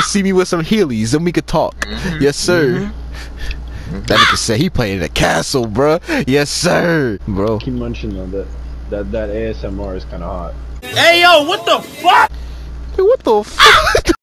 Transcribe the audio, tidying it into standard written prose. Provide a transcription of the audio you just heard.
can see me with some Heelys, and we could talk. Yes, sir. That nigga said he playing in a castle, bro. Yes, sir, bro. Keep munching on that ASMR is kind of hot. Hey yo, what the fuck? Hey, what the fuck?